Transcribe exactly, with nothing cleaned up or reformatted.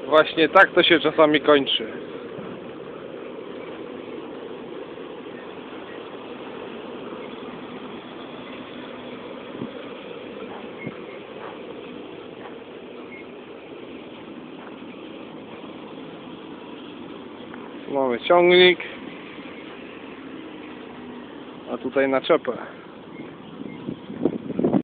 Właśnie tak to się czasami kończy. Mamy ciągnik, a tutaj naczepę.